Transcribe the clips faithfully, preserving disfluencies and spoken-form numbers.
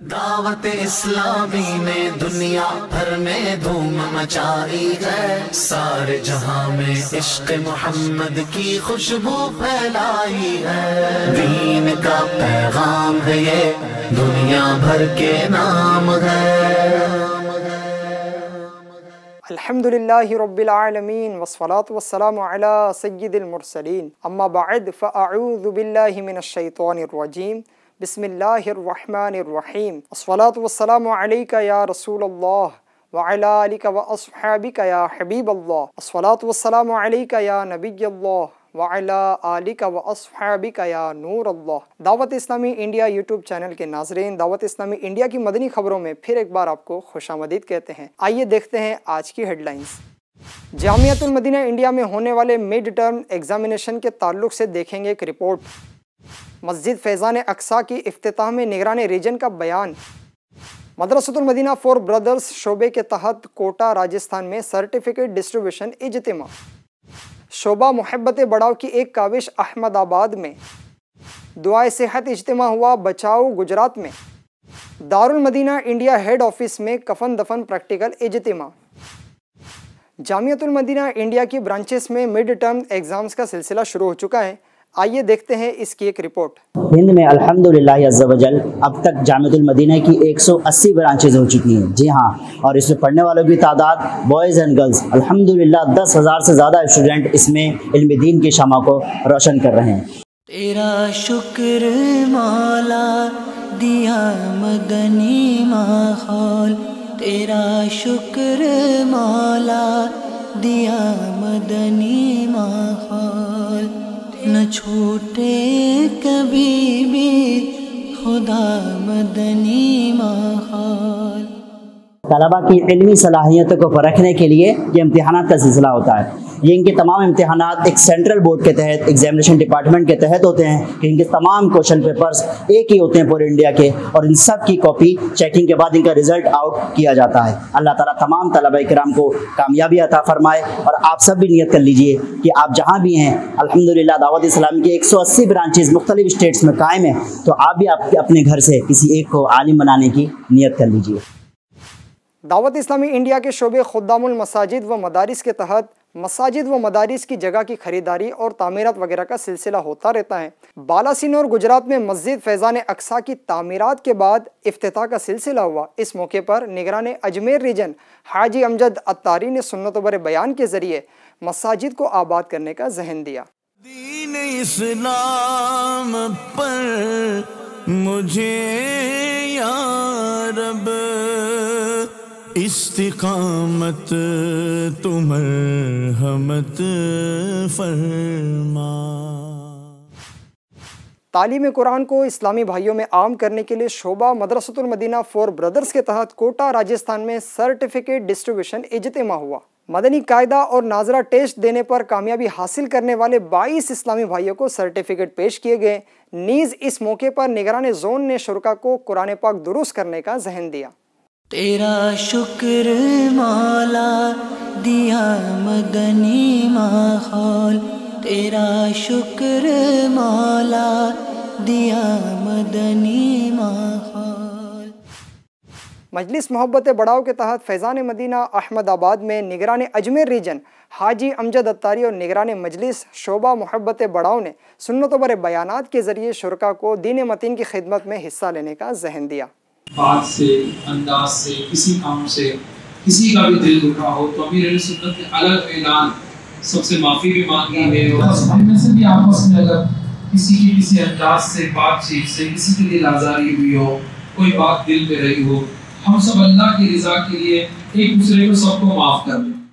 दावत इस्लामी ने दुनिया भर में धूम मचाई है, सारे जहां में इश्क मोहम्मद की खुशबू फैलाई है। दीन का पैगाम है ये, दुनिया भर के नाम है। अल्हम्दुलिल्लाहि रब्बिल आलमीन वस्सलातु वस्सलामु अला सय्यिदिल मुरसलीन, अम्मा बअद फ़अऊज़ु बिल्लाहि मिनश शैतानिर रजीम, बिस्मिल्लाहिर्रहमानिर्रहीम। अस्सलातु वस्सलामु अलैका या रसूलल्लाह व अला आलिका व अस्हाबिका या हबीबल्लाह। अस्सलातु वस्सलामु अलैका या नबिय्यल्लाह व अला आलिका व अस्हाबिका या नूरल्लाह। दावत इस्लामी इंडिया यूट्यूब चैनल के नाज़रीन, दावत इस्लामी इंडिया की मदनी खबरों में फिर एक बार आपको खुशामदीद कहते हैं। आइए देखते हैं आज की हेडलाइंस। जामियातुल मदीना इंडिया में होने वाले मिड टर्म एग्जामिनेशन के ताल्लुक से देखेंगे एक रिपोर्ट। मस्जिद फैज़ान अक्सा की इफ्तिताह में निगरान रीजन का बयान। मदरसतुल मदीना फॉर ब्रदर्स शोबे के तहत कोटा राजस्थान में सर्टिफिकेट डिस्ट्रीब्यूशन इज्तिमा। शोबा मोहब्बत बढ़ाव की एक काविश अहमदाबाद में। दुआए सेहत इज्तिमा हुआ बचाओ गुजरात में। Darul Madina India head office में कफन दफन प्रैक्टिकल इज्तिमा। जामियातुल मदीना इंडिया की ब्रांचेस में मिड टर्म एग्जाम्स का सिलसिला शुरू हो चुका है। आइए देखते हैं इसकी एक रिपोर्ट। हिंद में अल्हम्दुलिल्लाह अज़्ज़ा वजल अब तक जामियातुल मदीना की एक सौ अस्सी ब्रांचेज हो चुकी हैं। जी हाँ, और इसमें पढ़ने वालों की तादाद बॉयज़ एंड गर्ल्स अल्हम्दुलिल्लाह दस हज़ार से ज़्यादा स्टूडेंट इसमें इल्म दीन की शमा को रोशन कर रहे हैं। तेरा शुक्र मौला दिया मदनी माहौल, तेरा शुक्र मौला दिया मदनी माहौल, न छूटे कभी भी खुदा मदनी माहौल। तलबा की इल्मी सलाहियतों को परखने के लिए ये इम्तिहानात का सिलसिला होता है। ये इनके तमाम इम्तिहानात एक सेंट्रल बोर्ड के तहत एग्जामिनेशन डिपार्टमेंट के तहत होते हैं कि इनके तमाम क्वेश्चन पेपर्स एक ही होते हैं पूरे इंडिया के, और इन सब की कॉपी चेकिंग के बाद इनका रिजल्ट आउट किया जाता है। अल्लाह ताला तमाम तलबा किराम को कामयाबी अता फरमाए, और आप सब भी नियत कर लीजिए कि आप जहाँ भी हैं अल्हम्दुलिल्लाह दावत इस्लामी की एक सौ अस्सी ब्रांचेज मुख्तलिफ स्टेट्स में कायम है, तो आप भी आप अपने घर से किसी एक को आलिम बनाने की नियत कर लीजिए। दावत इस्लामी इंडिया के शोबे खुद्दामुल मसाजिद व मदारिस के तहत मसाजिद व मदारिस की जगह की खरीदारी और तामीरात वगैरह का सिलसिला होता रहता है। बालासिनोर गुजरात में मस्जिद फैज़ान अक्सा की तामीरात के बाद इफ्तिताह का सिलसिला हुआ। इस मौके पर निगरान अजमेर रीजन हाजी अमजद अत्तारी ने सुन्नत बर बयान के जरिए मसाजिद को आबाद करने का जहन दिया। दीन इस्लाम पर मुझे या रब इस्तिकामत तु मरहमत फरमा। तालीम कुरान को इस्लामी भाइयों में आम करने के लिए शोबा मदरसतुल मदीना फॉर ब्रदर्स के तहत कोटा राजस्थान में सर्टिफिकेट डिस्ट्रीब्यूशन इज्तिमा हुआ। मदनी कायदा और नाजरा टेस्ट देने पर कामयाबी हासिल करने वाले बाईस इस्लामी भाइयों को सर्टिफिकेट पेश किए गए। नीज इस मौके पर निगरान जोन ने शुरका को कुरान पाक दुरुस्त करने का जहन दिया। तेरा शुक्र मौला दिया मदनी माहौल, तेरा शुक्र मौला दिया मदनी माहौल। मजलिस मोहब्बत बढ़ाव के तहत फैज़ान मदीना अहमदाबाद में निगरान अजमेर रीजन हाजी अमजद अत्तारी और निगरान मजलिस शोबा मोहब्बत बढ़ाव ने सुन्नत बर बयानात के जरिए शुरका को दीन मतीन की खिदमत में हिस्सा लेने का जहन दिया। बात से, अंदाज से, किसी काम से किसी का भी दिल दुखा हो तो अमीर सुन्नत ने अलग ऐलान सबसे माफ़ी भी मांगी है। और में से भी आपस में अगर किसी की किसी अंदाज से, बातचीत से किसी के दिल आज़ारी हुई हो, कोई बात दिल पे रही हो, हम सब अल्लाह की रज़ा के लिए एक दूसरे को सबको माफ़ कर दें।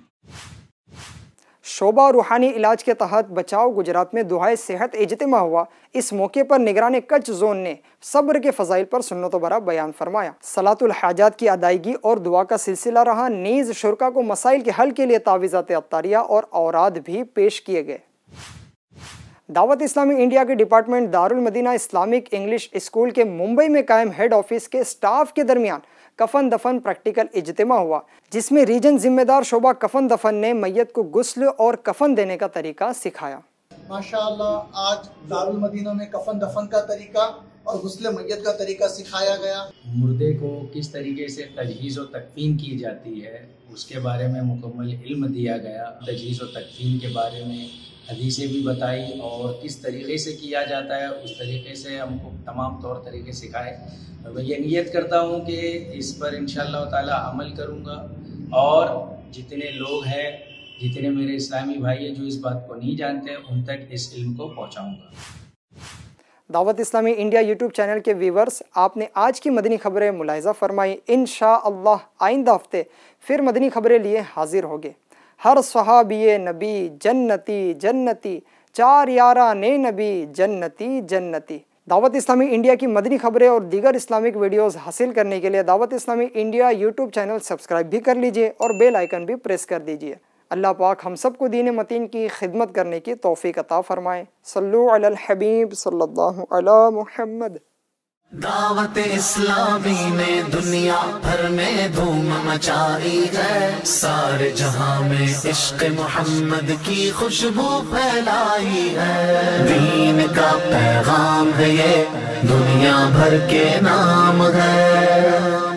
शोबा रूहानी इलाज के तहत बचाओ गुजरात में दुआए सेहत इज्तिमा हुआ। इस मौके पर निगरान कच्छ जोन ने सब्र के फ़ज़ाइल पर सुन्नत बरा बयान फरमाया। सलातुल हाजात की अदायगी और दुआ का सिलसिला रहा। नीज़ शुरका को मसाइल के हल के लिए तावीज़ात अत्तारिया और औराद भी पेश किए गए। दावत इस्लामी इंडिया के department Darul Madina Islamic English school के मुंबई में कायम हेड ऑफिस के स्टाफ के दरमियान कफन दफन प्रैक्टिकल इज्तिमा हुआ, जिसमें रीजन जिम्मेदार शोबा कफन दफन ने मैयत को गुस्ल और कफन देने का तरीका सिखाया। माशाअल्लाह आज दारुल मदीना में कफन दफन का तरीका और गुस्ल मैयत का तरीका सिखाया गया। मुर्दे को किस तरीके से तजहीज़ व तकफीन की जाती है उसके बारे में मुकम्मल इल्म दिया गया। तजहीज़ व तकफीन के बारे में हदीसें भी बताई और किस तरीके से किया जाता है उस तरीके से हमको तमाम तौर तरीके सिखाए। और मैं ये नियत करता हूँ कि इस पर इंशाअल्लाह ताला अमल करूँगा और जितने लोग हैं, जितने मेरे इस्लामी भाई हैं जो इस बात को नहीं जानते उन तक इस इल्म को पहुँचाऊँगा। Dawat Islami India YouTube channel के व्यूवर्स, आपने आज की मदनी खबरें मुलाहिज़ा फरमाई। इंशाअल्लाह आइंदा हफ्ते फिर मदनी खबरें लिए हाजिर होंगे। हर सहाबी नबी जन्नती जन्नती, चार यारा ने नबी जन्नती जन्नती। दावत इस्लामी इंडिया की मदनी खबरें और दीगर इस्लामिक वीडियोस हासिल करने के लिए Dawat Islami India YouTube channel subscribe भी कर लीजिए और बेल आइकन भी प्रेस कर दीजिए। अल्लाह पाक हम सबको दीन मतीन की खिदमत करने की तौफीक अता फरमाए। सल्लु अलल हबीब सल्लल्लाहु अला मुहम्मद। दावत इस्लामी ने दुनिया भर में धूम मचाई है, सारे जहां में इश्क मोहम्मद की खुशबू फैलाई है। दीन का पैगाम है ये, दुनिया भर के नाम है।